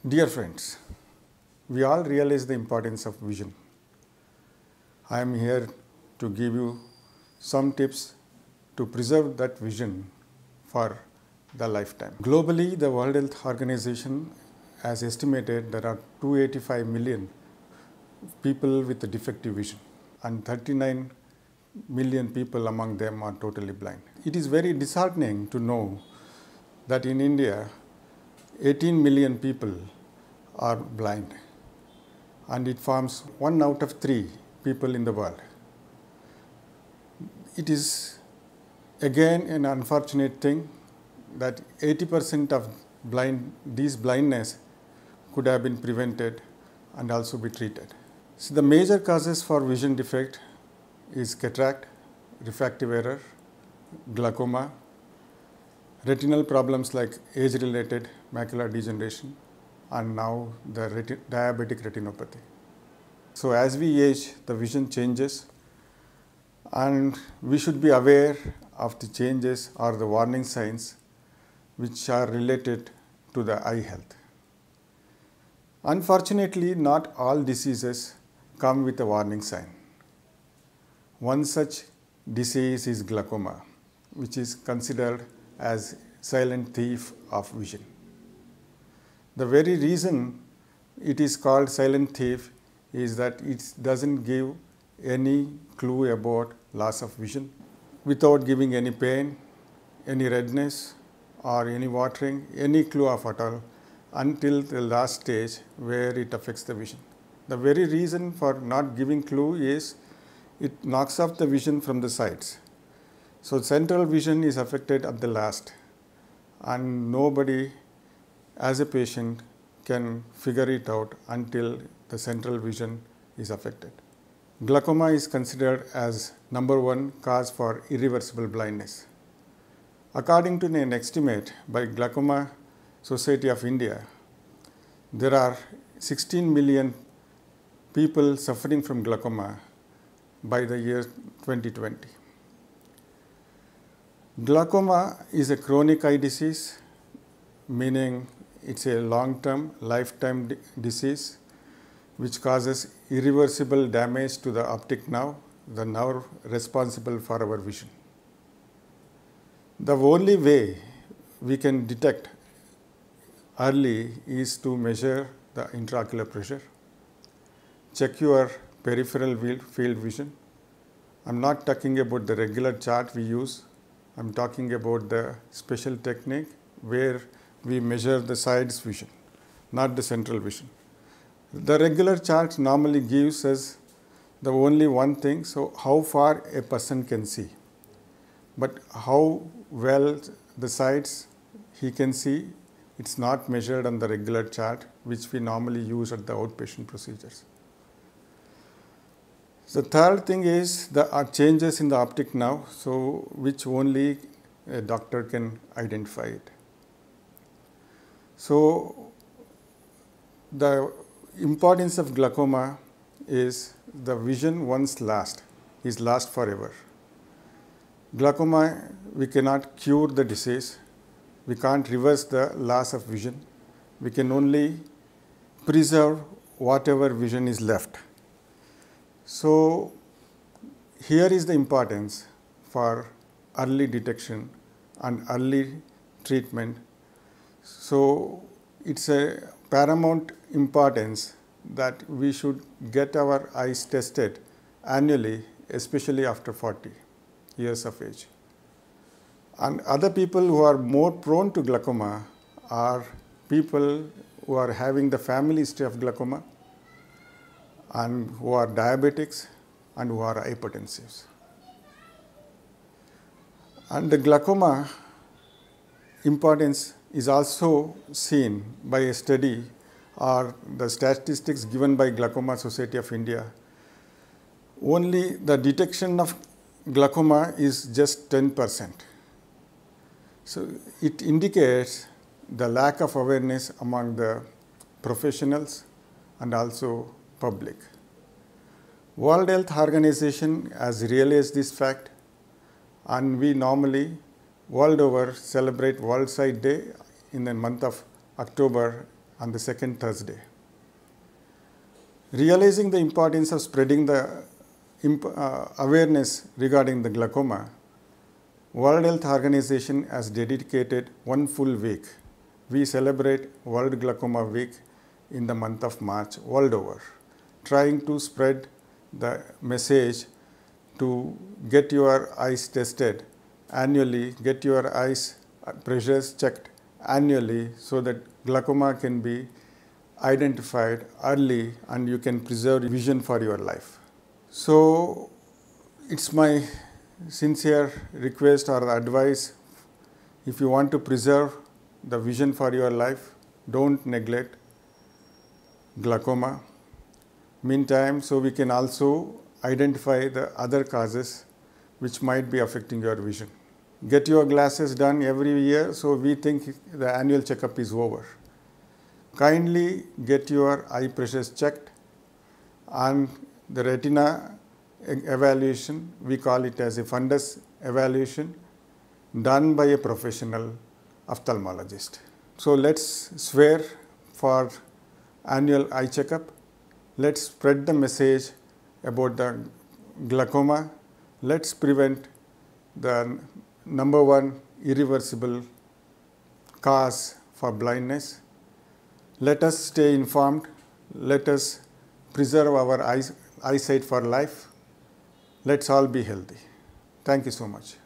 Dear friends, we all realize the importance of vision. I am here to give you some tips to preserve that vision for the lifetime. Globally, the World Health Organization has estimated there are 285 million people with a defective vision and 39 million people among them are totally blind. It is very disheartening to know that in India, 18 million people are blind, and it forms 1 out of 3 people in the world. It is again an unfortunate thing that 80% of these blindness could have been prevented and also be treated. So the major causes for vision defect is cataract, refractive error, glaucoma, retinal problems like age-related macular degeneration, and now the diabetic retinopathy. So as we age, the vision changes, and we should be aware of the changes or the warning signs which are related to the eye health. Unfortunately, not all diseases come with a warning sign. One such disease is glaucoma, which is considered as silent thief of vision. The very reason it is called silent thief is that it doesn't give any clue about loss of vision without giving any pain, any redness, or any watering, any clue of at all until the last stage where it affects the vision. The very reason for not giving clue is it knocks off the vision from the sides. So central vision is affected at the last, and nobody as a patient can figure it out until the central vision is affected. Glaucoma is considered as #1 cause for irreversible blindness. According to an estimate by Glaucoma Society of India, there are 16 million people suffering from glaucoma by the year 2020. Glaucoma is a chronic eye disease, meaning it's a long-term, lifetime disease which causes irreversible damage to the optic nerve, the nerve responsible for our vision. The only way we can detect early is to measure the intraocular pressure, check your peripheral field vision. I'm not talking about the regular chart we use. I'm talking about the special technique where we measure the sides vision, not the central vision. The regular chart normally gives us the only one thing, so how far a person can see. But how well the sides he can see, it's not measured on the regular chart, which we normally use at the outpatient procedures. The third thing is the changes in the optic nerve, so which only a doctor can identify it. So the importance of glaucoma is the vision once lost is lost forever. Glaucoma, we cannot cure the disease. We can't reverse the loss of vision. We can only preserve whatever vision is left. So here is the importance for early detection and early treatment. So it's a paramount importance that we should get our eyes tested annually, especially after 40 years of age. And other people who are more prone to glaucoma are people who are having the family history of glaucoma and who are diabetics and who are hypertensives. And the glaucoma importance is also seen by a study or the statistics given by Glaucoma Society of India. Only the detection of glaucoma is just 10%. So it indicates the lack of awareness among the professionals and also public. World Health Organization has realized this fact, and we normally world over celebrate World Sight Day in the month of October on the second Thursday. Realizing the importance of spreading the awareness regarding the glaucoma, World Health Organization has dedicated one full week. We celebrate World Glaucoma Week in the month of March world over, trying to spread the message to get your eyes tested annually, get your eyes pressures checked annually so that glaucoma can be identified early and you can preserve vision for your life. So it's my sincere request or advice, if you want to preserve the vision for your life, don't neglect glaucoma. Meantime, so we can also identify the other causes which might be affecting your vision. Get your glasses done every year, so we think the annual checkup is over. Kindly get your eye pressures checked and the retina evaluation, we call it as a fundus evaluation, done by a professional ophthalmologist. So let's swear for annual eye checkup. Let's spread the message about the glaucoma. Let's prevent the #1 irreversible cause for blindness. Let us stay informed. Let us preserve our eyesight for life. Let's all be healthy. Thank you so much.